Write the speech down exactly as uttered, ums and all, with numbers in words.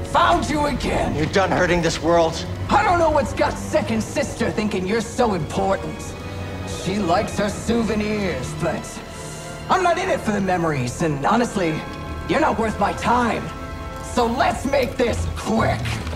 Found you again. You're done hurting this world. I don't know what's got second sister thinking you're so important. She likes her souvenirs, but I'm not in it for the memories, and honestly, you're not worth my time. So let's make this quick.